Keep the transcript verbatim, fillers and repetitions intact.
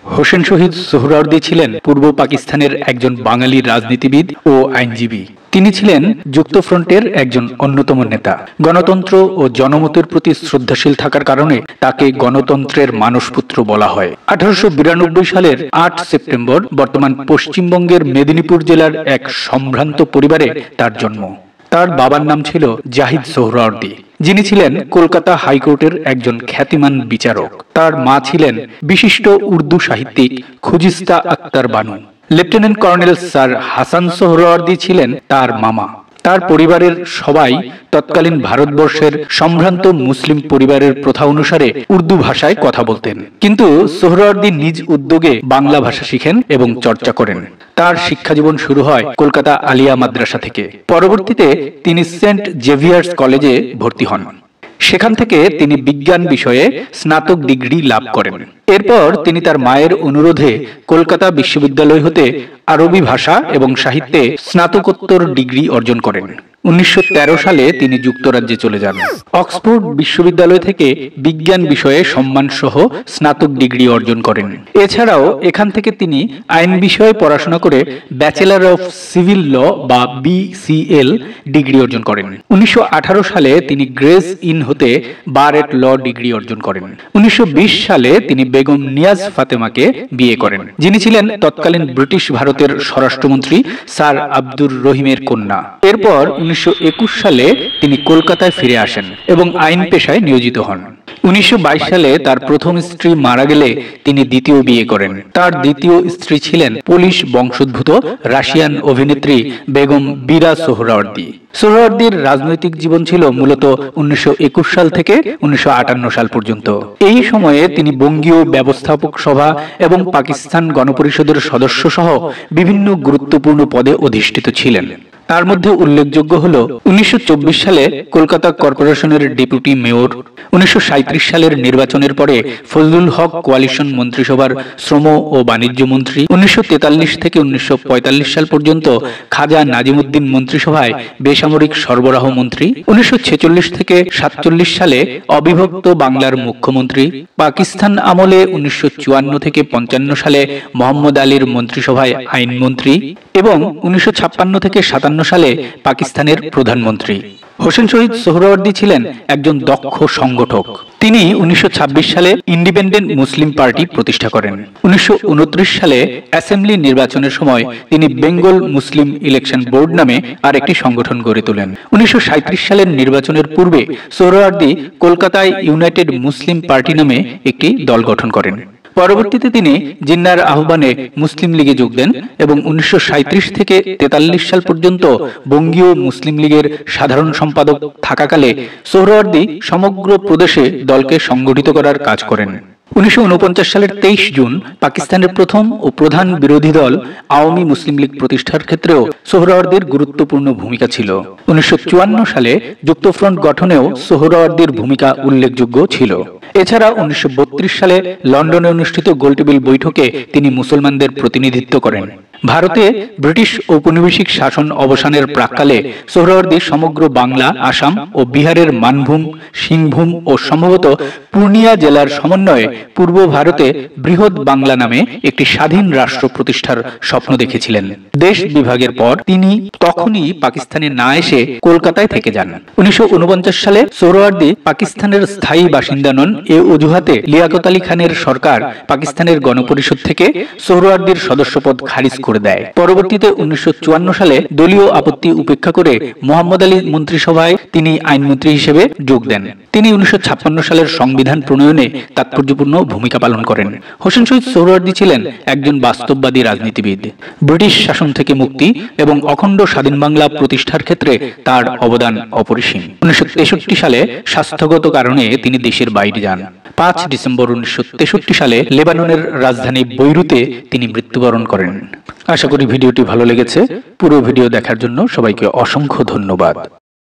হোসেন শহীদ সোহরাওয়ার্দী ছিলেন পূর্ব পাকিস্তানের একজন বাঙালি রাজনীতিবিদ ও আইনজীবী। তিনি ছিলেন যুক্তফ্রন্টের একজন অন্যতম নেতা। গণতন্ত্র ও জনমতের প্রতি শ্রদ্ধাশীল থাকার কারণে তাকে গণতন্ত্রের মানসপুত্র বলা হয়। আঠারোশো বিরানব্বই সালের আট সেপ্টেম্বর বর্তমান পশ্চিমবঙ্গের মেদিনীপুর জেলার এক সম্ভ্রান্ত পরিবারে তার জন্ম। তার বাবার নাম ছিল জাহিদ সোহরাওয়ার্দী, যিনি ছিলেন কলকাতা হাইকোর্টের একজন খ্যাতিমান বিচারক। তার মা ছিলেন বিশিষ্ট উর্দু সাহিত্যিক Khujista Akhtar Banu. Lieutenant colonel sir Hasan Suhrawardy ছিলেন তার মামা। তার পরিবারের সবাই তৎকালীন ভারতবর্ষের সম্ভ্রান্ত মুসলিম পরিবারের প্রথা অনুসারে উর্দু ভাষায় কথা বলতেন, কিন্তু সোহরাওয়ার্দী নিজ উদ্যোগে বাংলা ভাষা শিখেন এবং চর্চা করেন। তার শিক্ষাজীবন শুরু হয় কলকাতা আলিয়া মাদ্রাসা থেকে। পরবর্তীতে তিনি সেন্ট জেভিয়ার্স কলেজে ভর্তি হন। সেখান থেকে তিনি বিজ্ঞান বিষয়ে স্নাতক ডিগ্রি লাভ করেন। এরপর তিনি তার মায়ের অনুরোধে কলকাতা বিশ্ববিদ্যালয় হতে আরবি ভাষা এবং সাহিত্যে স্নাতকোত্তর ডিগ্রি অর্জন করেন। উনিশশো তেরো সালে তিনি যুক্তরাজ্যে চলে যান। অক্সফোর্ড বিশ্ববিদ্যালয় থেকে বিজ্ঞান বিষয়ে সম্মান সহ স্নাতক ডিগ্রি অর্জন করেন। এছাড়াও এখান থেকে তিনি আইন বিষয়ে পড়াশোনা করে ব্যাচেলর অফ সিভিল ল বা বিসিএল ডিগ্রি অর্জন করেন। উনিশশো আঠারো সালে তিনি গ্রেস ইন হতে বার এট ল ডিগ্রি অর্জন করেন। উনিশশো বিশ সালে তিনি বেগম নিয়াজ ফাতেমাকে বিয়ে করেন, যিনি ছিলেন তৎকালীন ব্রিটিশ ভারতের স্বরাষ্ট্রমন্ত্রী স্যার আব্দুর রহিমের কন্যা। এরপর উনিশশো একুশ সালে তিনি কলকাতায় ফিরে আসেন এবং আইন পেশায় নিয়োজিত হন। উনিশশো বাইশ সালে তার প্রথম স্ত্রী মারা গেলে তিনি দ্বিতীয় বিয়ে করেন। তার দ্বিতীয় স্ত্রী ছিলেন পোলিশ বংশোদ্ভূত রাশিয়ান অভিনেত্রী বেগম বীরা সোহরাওয়ার্দী। সোহরাওয়ার্দীর রাজনৈতিক জীবন ছিল মূলত উনিশশো একুশ সাল থেকে উনিশশো আটান্ন সাল পর্যন্ত। এই সময়ে তিনি বঙ্গীয় ব্যবস্থাপক সভা এবং পাকিস্তান গণপরিষদের সদস্য সহ বিভিন্ন গুরুত্বপূর্ণ পদে অধিষ্ঠিত ছিলেন। তার মধ্যে উল্লেখযোগ্য হল উনিশশো চব্বিশ সালে কলকাতা কর্পোরেশনের ডেপুটি মেয়র, উনিশশো সাঁইত্রিশ সালের নির্বাচনের পরে ফজলুল হক কোয়ালিশন মন্ত্রিসভার শ্রম ও বাণিজ্য মন্ত্রী, উনিশশো তেতাল্লিশ থেকে উনিশশো পঁয়তাল্লিশ সাল পর্যন্ত খাজা নাজিমুদ্দিন মন্ত্রিসভায় বেসামরিক সরবরাহ মন্ত্রী, উনিশশো ছেচল্লিশ থেকে সাতচল্লিশ সালে অবিভক্ত বাংলার মুখ্যমন্ত্রী, পাকিস্তান আমলে উনিশশো চুয়ান্ন থেকে পঞ্চান্ন সালে মোহাম্মদ আলীর মন্ত্রিসভায় আইনমন্ত্রী এবং উনিশশো ছাপ্পান্ন থেকে সাতান্ন সালে পাকিস্তানের প্রধানমন্ত্রী। হোসেন শহীদ সোহরাওয়ার্দী ছিলেন একজন দক্ষ সংগঠক। তিনি উনিশশো ছাব্বিশ সালে ইন্ডিপেন্ডেন্ট মুসলিম পার্টি প্রতিষ্ঠা করেন। উনিশশো উনত্রিশ সালে অ্যাসেম্বলি নির্বাচনের সময় তিনি বেঙ্গল মুসলিম ইলেকশন বোর্ড নামে আরেকটি সংগঠন গড়ে তোলেন। উনিশশো সাঁইত্রিশ সালের নির্বাচনের পূর্বে সোহরাওয়ার্দী কলকাতায় ইউনাইটেড মুসলিম পার্টি নামে একটি দল গঠন করেন। পরবর্তীতে তিনি জিন্নার আহ্বানে মুসলিম লীগে যোগ দেন এবং উনিশশো সাঁইত্রিশ থেকে তেতাল্লিশ সাল পর্যন্ত বঙ্গীয় মুসলিম লীগের সাধারণ সম্পাদক থাকাকালে সোহরাওয়ার্দী সমগ্র প্রদেশে দলকে সংগঠিত করার কাজ করেন। উনিশশো উনপঞ্চাশ সালের তেইশ জুন পাকিস্তানের প্রথম ও প্রধান বিরোধী দল আওয়ামী মুসলিম লীগ প্রতিষ্ঠার ক্ষেত্রেও সোহরাওয়ার্দীর গুরুত্বপূর্ণ ভূমিকা ছিল। উনিশশো চুয়ান্ন সালে যুক্তফ্রন্ট গঠনেও সোহরাওয়ার্দীর ভূমিকা উল্লেখযোগ্য ছিল। এছাড়া উনিশশো বত্রিশ সালে লন্ডনে অনুষ্ঠিত গোলটেবিল বৈঠকে তিনি মুসলমানদের প্রতিনিধিত্ব করেন। ভারতে ব্রিটিশ ঔপনিবেশিক শাসন অবসানের প্রাক্কালে সোহরাওয়ার্দী সমগ্র বাংলা, আসাম ও বিহারের মানভূম, সিংভূম ও সম্ভবত পূর্ণিয়া জেলার সমন্বয়ে পূর্ব ভারতে বৃহৎ বাংলা নামে একটি স্বাধীন রাষ্ট্র প্রতিষ্ঠার স্বপ্ন দেখেছিলেন। দেশ বিভাগের পর তিনি তখনই পাকিস্তানে না এসে কলকাতায় থেকে যান। উনিশশো উনপঞ্চাশ সালে সোহরাওয়ার্দী পাকিস্তানের স্থায়ী বাসিন্দা নন এ অজুহাতে লিয়াকত আলী খানের সরকার পাকিস্তানের গণপরিষদ থেকে সোহরাওয়ার্দীর সদস্যপদ খারিজ করে দেয়। পরবর্তীতে উনিশশো চুয়ান্ন সালে দলীয় আপত্তি উপেক্ষা করে মোহাম্মদ আলী মন্ত্রিসভায় তিনি আইনমন্ত্রী হিসেবে যোগ দেন। তিনি উনিশশো ছাপ্পান্ন সালের সংবিধান প্রণয়নে তাৎপর্যপূর্ণ ভূমিকা পালন করেন। হোসেন শহীদ সোহরাওয়ার্দী ছিলেন একজন বাস্তববাদী রাজনীতিবিদ। ব্রিটিশ শাসন থেকে মুক্তি এবং অখণ্ড স্বাধীন বাংলা প্রতিষ্ঠার ক্ষেত্রে তার অবদান অপরিসীম। উনিশশো তেষট্টি সালে স্বাস্থ্যগত কারণে তিনি দেশের বাইরে যান। পাঁচ ডিসেম্বর উনিশশো তেষট্টি সালে লেবাননের রাজধানী বৈরুতে তিনি মৃত্যুবরণ করেন। আশা করি ভিডিওটি ভালো লেগেছে। পুরো ভিডিও দেখার জন্য সবাইকে অসংখ্য ধন্যবাদ।